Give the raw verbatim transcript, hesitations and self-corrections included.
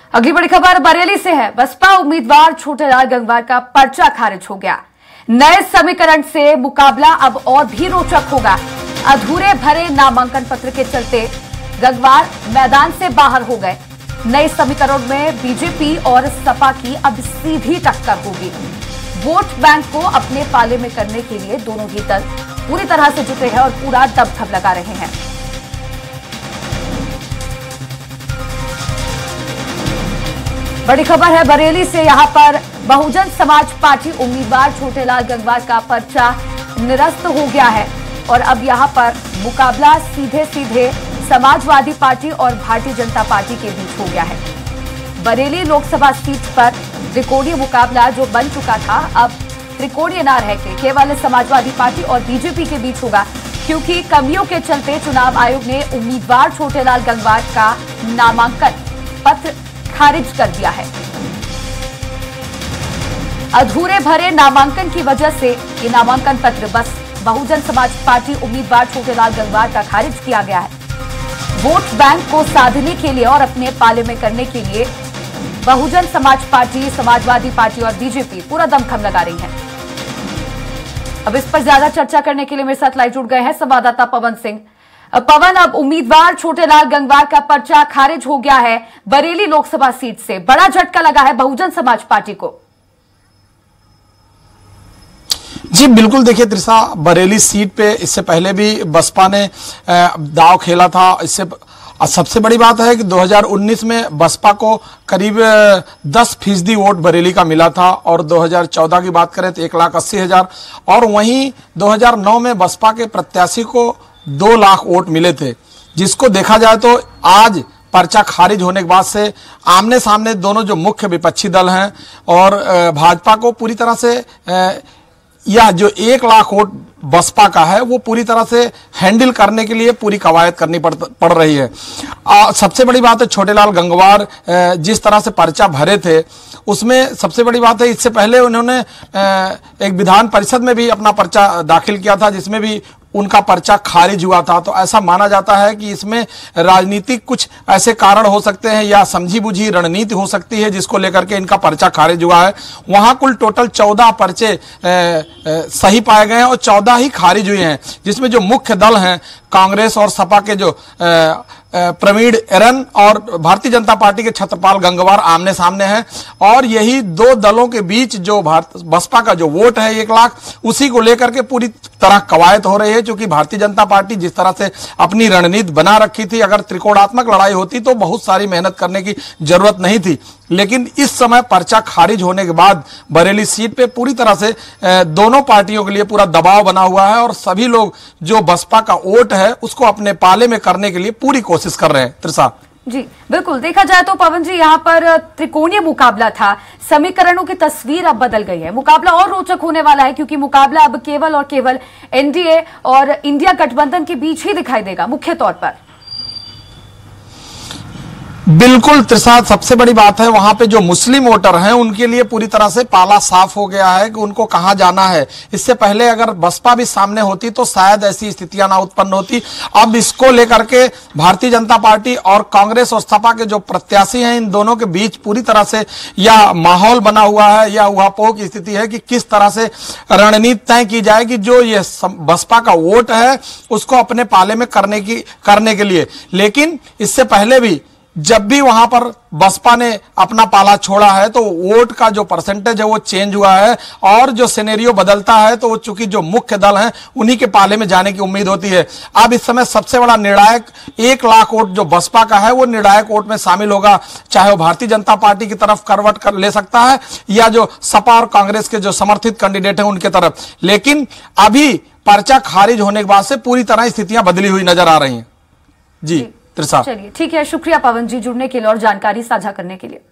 अगली बड़ी खबर बरेली से है। बसपा उम्मीदवार छोटेलाल गंगवार का पर्चा खारिज हो गया। नए समीकरण से मुकाबला अब और भी रोचक होगा। अधूरे भरे नामांकन पत्र के चलते गंगवार मैदान से बाहर हो गए। नए समीकरण में बीजेपी और सपा की अब सीधी टक्कर होगी। वोट बैंक को अपने पाले में करने के लिए दोनों ही दल पूरी तरह से जुटे हैं और पूरा दबदब लगा रहे हैं। बड़ी खबर है बरेली से। यहां पर बहुजन समाज पार्टी उम्मीदवार छोटेलाल गंगवार का पर्चा निरस्त हो गया है और अब यहां पर मुकाबला सीधे सीधे समाजवादी पार्टी और भारतीय जनता पार्टी के बीच हो गया है। बरेली लोकसभा सीट पर त्रिकोणीय मुकाबला जो बन चुका था अब त्रिकोणीय न रह के केवल समाजवादी पार्टी और बीजेपी के बीच होगा, क्योंकि कमियों के चलते चुनाव आयोग ने उम्मीदवार छोटेलाल गंगवार का नामांकन पत्र खारिज कर दिया है। अधूरे भरे नामांकन की वजह से ये नामांकन पत्र बस बहुजन समाज पार्टी उम्मीदवार छोटेलाल गंगवार का खारिज किया गया है। वोट बैंक को साधने के लिए और अपने पाले में करने के लिए बहुजन समाज पार्टी, समाजवादी पार्टी और बीजेपी पूरा दमखम लगा रही है। अब इस पर ज्यादा चर्चा करने के लिए मेरे साथ लाइव जुड़ गए हैं संवाददाता पवन सिंह। पवन, अब उम्मीदवार छोटेलाल गंगवार का पर्चा खारिज हो गया है बरेली लोकसभा सीट से। बड़ा झटका लगा है बहुजन समाज पार्टी को। जी बिल्कुल, देखिए त्रिशा, बरेली सीट पे इससे पहले भी बसपा ने दांव खेला था। इससे सबसे बड़ी बात है कि दो हज़ार उन्नीस में बसपा को करीब दस फीसदी वोट बरेली का मिला था और दो हज़ार चौदह की बात करें तो एक लाख अस्सी हजार और वहीं दो हज़ार नौ में बसपा के प्रत्याशी को दो लाख वोट मिले थे। जिसको देखा जाए तो आज पर्चा खारिज होने के बाद से आमने सामने दोनों जो मुख्य विपक्षी दल हैं और भाजपा को पूरी तरह से यह जो एक लाख वोट बसपा का है वो पूरी तरह से हैंडल करने के लिए पूरी कवायद करनी पड़, पड़ रही है। आ, सबसे बड़ी बात है छोटेलाल गंगवार जिस तरह से पर्चा भरे थे उसमें सबसे बड़ी बात है इससे पहले उन्होंने एक विधान परिषद में भी अपना पर्चा दाखिल किया था जिसमें भी उनका पर्चा खारिज हुआ था। तो ऐसा माना जाता है कि इसमें राजनीतिक कुछ ऐसे कारण हो सकते हैं या समझी बुझी रणनीति हो सकती है जिसको लेकर के इनका पर्चा खारिज हुआ है। वहां कुल टोटल चौदह पर्चे ए, ए, सही पाए गए हैं और चौदह ही खारिज हुए हैं, जिसमें जो मुख्य दल हैं कांग्रेस और सपा के जो ए, प्रवीण एरन और भारतीय जनता पार्टी के छत्रपाल गंगवार आमने सामने हैं और यही दो दलों के बीच जो भारत बसपा का जो वोट है एक लाख उसी को लेकर के पूरी तरह कवायद हो रही है। क्योंकि भारतीय जनता पार्टी जिस तरह से अपनी रणनीति बना रखी थी, अगर त्रिकोणात्मक लड़ाई होती तो बहुत सारी मेहनत करने की जरूरत नहीं थी, लेकिन इस समय पर्चा खारिज होने के बाद बरेली सीट पे पूरी तरह से दोनों पार्टियों के लिए पूरा दबाव बना हुआ है और सभी लोग जो बसपा का वोट है उसको अपने पाले में करने के लिए पूरी कोशिश कर रहे हैं। त्रिशा जी बिल्कुल, देखा जाए तो पवन जी यहाँ पर त्रिकोणीय मुकाबला था, समीकरणों की तस्वीर अब बदल गई है। मुकाबला और रोचक होने वाला है क्योंकि मुकाबला अब केवल और केवल एनडीए और इंडिया गठबंधन के बीच ही दिखाई देगा मुख्य तौर पर। बिल्कुल त्रिशा, सबसे बड़ी बात है वहां पे जो मुस्लिम वोटर हैं उनके लिए पूरी तरह से पाला साफ हो गया है कि उनको कहां जाना है। इससे पहले अगर बसपा भी सामने होती तो शायद ऐसी स्थितियां ना उत्पन्न होती। अब इसको लेकर के भारतीय जनता पार्टी और कांग्रेस और सपा के जो प्रत्याशी हैं इन दोनों के बीच पूरी तरह से यह माहौल बना हुआ है या उहापोह की स्थिति है कि किस तरह से रणनीति तय की जाएगी जो ये बसपा का वोट है उसको अपने पाले में करने की करने के लिए। लेकिन इससे पहले भी जब भी वहां पर बसपा ने अपना पाला छोड़ा है तो वोट का जो परसेंटेज है वो चेंज हुआ है और जो सिनेरियो बदलता है तो वो चूंकि जो मुख्य दल हैं उन्हीं के पाले में जाने की उम्मीद होती है। अब इस समय सबसे बड़ा निर्णायक एक लाख वोट जो बसपा का है वो निर्णायक वोट में शामिल होगा, चाहे वो भारतीय जनता पार्टी की तरफ करवट कर ले सकता है या जो सपा और कांग्रेस के जो समर्थित कैंडिडेट हैं उनके तरफ। लेकिन अभी पर्चा खारिज होने के बाद से पूरी तरह स्थितियां बदली हुई नजर आ रही हैं। जी चलिए ठीक है, शुक्रिया पवन जी जुड़ने के लिए और जानकारी साझा करने के लिए।